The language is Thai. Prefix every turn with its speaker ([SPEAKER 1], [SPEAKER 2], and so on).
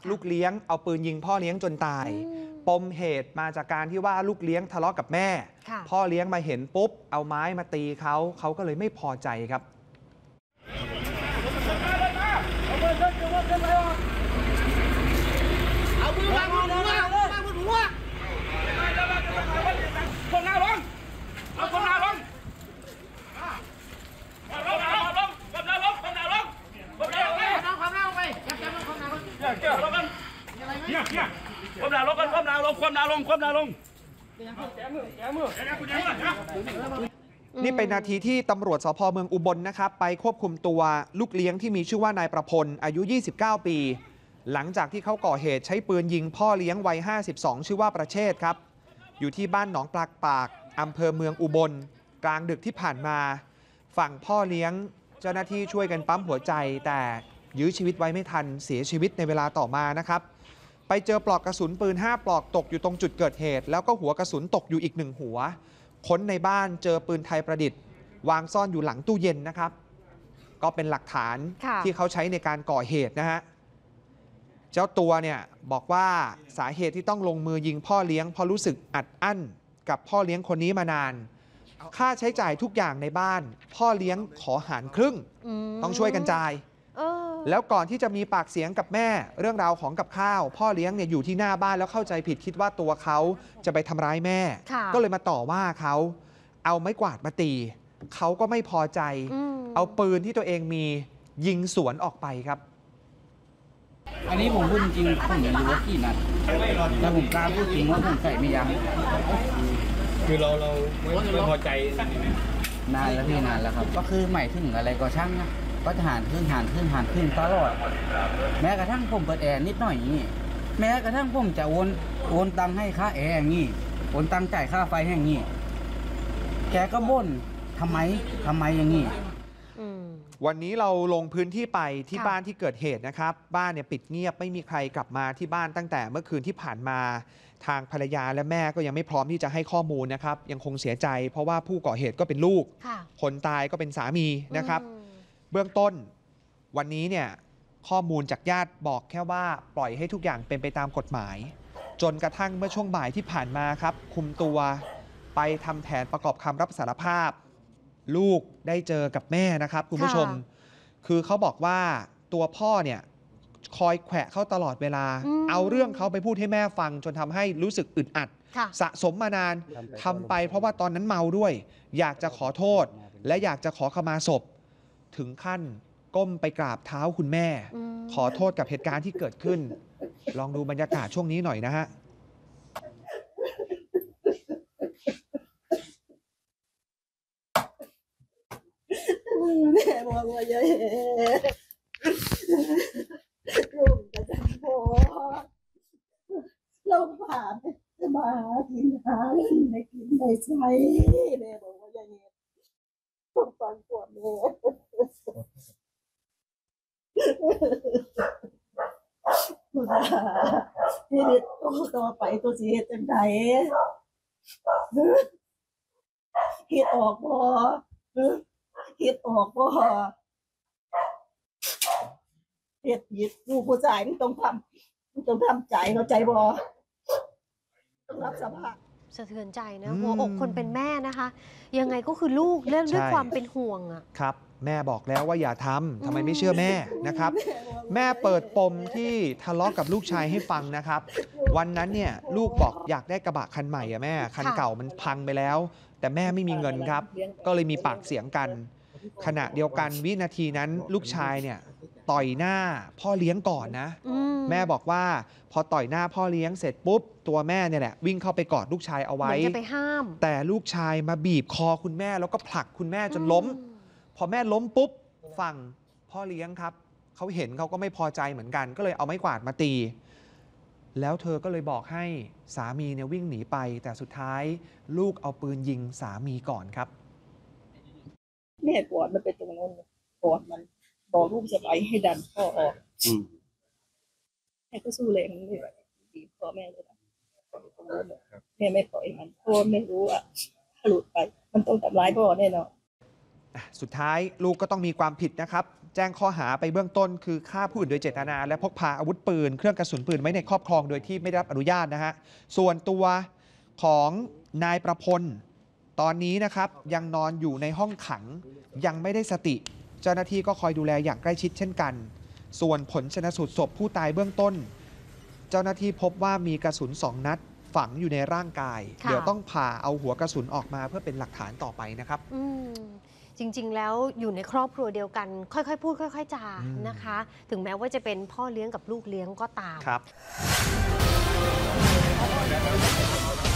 [SPEAKER 1] ลูกเลี้ยงเอาปืนยิงพ่อเลี้ยงจนตายปมเหตุมาจากการที่ว่าลูกเลี้ยงทะเลาะกับแม่พ่อเลี้ยงมาเห็นปุ๊บเอาไม้มาตีเขาก็เลยไม่พอใจครับ
[SPEAKER 2] เอามือวางบนหัววางบนหัวคนหน้าลงเอาคนหน้าลงคนหน้าลงคนหน้าลงคนหน้าลงคนหน้าลงคนหน้าลงไปจับจับคนหน้าลงเกี่ยวกันเนี่ยคนหน้าลงคนหน้าลงคนหน้าลงคนหน้าลง
[SPEAKER 1] นี่เป็นนาทีที่ตำรวจสภ.เมืองอุบลนะครับไปควบคุมตัวลูกเลี้ยงที่มีชื่อว่านายประพลอายุ29 ปีหลังจากที่เขาก่อเหตุใช้ปืนยิงพ่อเลี้ยงวัย52ชื่อว่าประเชษครับอยู่ที่บ้านหนองปลากปากอำเภอเมืองอุบลกลางดึกที่ผ่านมาฝั่งพ่อเลี้ยงเจ้าหน้าที่ช่วยกันปั๊มหัวใจแต่ยื้อชีวิตไว้ไม่ทันเสียชีวิตในเวลาต่อมานะครับไปเจอปลอกกระสุนปืน5 ปลอกตกอยู่ตรงจุดเกิดเหตุแล้วก็หัวกระสุนตกอยู่อีก1 หัวค้นในบ้านเจอปืนไทยประดิษฐ์วางซ่อนอยู่หลังตู้เย็นนะครับก็เป็นหลักฐานที่เขาใช้ในการก่อเหตุนะฮะเจ้าตัวเนี่ยบอกว่าสาเหตุที่ต้องลงมือยิงพ่อเลี้ยงเพราะรู้สึกอัดอั้นกับพ่อเลี้ยงคนนี้มานานค่าใช้จ่ายทุกอย่างในบ้านพ่อเลี้ยงขอหารครึ่งต้องช่วยกันจ่ายแล้วก่อนที่จะมีปากเสียงกับแม่เรื่องราวของกับข้าวพ่อเลี้ยงเนี่ยอยู่ที่หน้าบ้านแล้วเข้าใจผิดคิดว่าตัวเขาจะไปทำร้ายแม่ก็เลยมาต่อว่าเขาเอาไม้กวาดมาตีเขาก็ไม่พอใจเอาปืนที่ตัวเองมียิงสวนออกไปครับ
[SPEAKER 3] อันนี้ผมพูดจริงๆผมไม่รู้ว่ากี่นัดแต่ผมกล้าพูดจริงว่าผมใส่ไม่ยั้ง
[SPEAKER 4] คือเราไม่พอใจ
[SPEAKER 3] นานแล้วพี่นานแล้วครับก็คือหมายถึงอะไรก็ช่างนะก็จะหารขึ้นตลอดแม้กระทั่งผมเปิดแอร์นิดหน่อยอย่างนี้แม้กระทั่งผมจะโอนตังค์ให้ค่าแอร์อย่างนี้โอนตังค์จ่ายค่าไฟอย่างนี้แกก็บ่นทำไมอย่างนี้
[SPEAKER 1] วันนี้เราลงพื้นที่ไปที่บ้านที่เกิดเหตุนะครับบ้านเนี่ยปิดเงียบไม่มีใครกลับมาที่บ้านตั้งแต่เมื่อคืนที่ผ่านมาทางภรรยาและแม่ก็ยังไม่พร้อมที่จะให้ข้อมูลนะครับยังคงเสียใจเพราะว่าผู้ก่อเหตุก็เป็นลูกคนตายก็เป็นสามีนะครับเบื้องต้นวันนี้เนี่ยข้อมูลจากญาติบอกแค่ว่าปล่อยให้ทุกอย่างเป็นไปตามกฎหมายจนกระทั่งเมื่อช่วงบ่ายที่ผ่านมาครับคุมตัวไปทำแผนประกอบคำรับสารภาพลูกได้เจอกับแม่นะครับคุณผู้ชมคือเขาบอกว่าตัวพ่อเนี่ยคอยแขวะเขาตลอดเวลาเอาเรื่องเขาไปพูดให้แม่ฟังจนทำให้รู้สึกอึดอัดสะสมมานานทำไปเพราะว่าตอนนั้นเมาด้วยอยากจะขอโทษและอยากจะขอขมาศพถึงขั้นก้มไปกราบเท้าคุณแม่ขอโทษกับเหตุการณ์ที่เกิดขึ้นลองดูบรรยากาศช่วงนี้หน่อยนะฮะ
[SPEAKER 5] แม่บอกว่าอย่าลูกจะจังพอเราผ่านจะมากินหาเล่นไม่กินไม่ใช้แม่บอกว่าอย่างนี้ต้องฟังก่อนแม่ที่เด็กต่อไปตัวสีจังใดคิดออกบ่คิดออกบ่เฮ็ดผิดลูกผู้ชายมันต้องทำใจเข้าใจบ่ต้องรับสภาพ
[SPEAKER 6] สะเทือนใจนะหัวอกคนเป็นแม่นะคะยังไงก็คือลูกเล่นด้วยความเป็นห่วงอ่ะ
[SPEAKER 1] ครับแม่บอกแล้วว่าอย่าทำไมไม่เชื่อแม่นะครับแม่เปิดปมที่ทะเลาะกับลูกชายให้ฟังนะครับวันนั้นเนี่ยลูกบอกอยากได้กระบะคันใหม่อะแม่คันเก่ามันพังไปแล้วแต่แม่ไม่มีเงินครับก็เลยมีปากเสียงกันขณะเดียวกันวินาทีนั้นลูกชายเนี่ยต่อยหน้าพ่อเลี้ยงก่อนนะแม่บอกว่าพอต่อยหน้าพ่อเลี้ยงเสร็จปุ๊บตัวแม่เนี่ยแหละวิ่งเข้าไปกอดลูกชายเอาไว้
[SPEAKER 6] จะไปห้าม
[SPEAKER 1] แต่ลูกชายมาบีบคอคุณแม่แล้วก็ผลักคุณแม่จนล้มพอแม่ล้มปุ๊บฝั่งพ่อเลี้ยงครับเขาเห็นเขาก็ไม่พอใจเหมือนกันก็เลยเอาไม้กวาดมาตีแล้วเธอก็เลยบอกให้สามีเนี่ยวิ่งหนีไปแต่สุดท้ายลูกเอาปืนยิงสามีก่อนครับ
[SPEAKER 5] แม่กอดมันเป็นตรงนั้นกอดมันบอกลูกจะไปให้ดันพ่อออกแม่ก็สู้แรงเลยบีบพ่อแม่เลยนะแม่ไม่ปล่อยมันพ่อไม่รู้อ่ะหลุดไปมันต้องทำร้ายพ่อแน่นอน
[SPEAKER 1] สุดท้ายลูกก็ต้องมีความผิดนะครับแจ้งข้อหาไปเบื้องต้นคือฆ่าผู้อื่นโดยเจตนาและพกพาอาวุธปืนเครื่องกระสุนปืนไว้ในครอบครองโดยที่ไม่ได้รับอนุญาตนะฮะส่วนตัวของนายประพลตอนนี้นะครับยังนอนอยู่ในห้องขังยังไม่ได้สติเจ้าหน้าที่ก็คอยดูแลอย่างใกล้ชิดเช่นกันส่วนผลชันสูตรศพผู้ตายเบื้องต้นเจ้าหน้าที่พบว่ามีกระสุน2 นัดฝังอยู่ในร่างกายเดี๋ยวต้องผ่าเอาหัวกระสุนออกมาเพื่อเป็นหลักฐานต่อไปนะครับ
[SPEAKER 6] จริงๆแล้วอยู่ในครอบครัวเดียวกันค่อยๆพูดค่อยๆจานะคะถึงแม้ว่าจะเป็นพ่อเลี้ยงกับลูกเลี้ยงก็ตาม
[SPEAKER 1] ครับ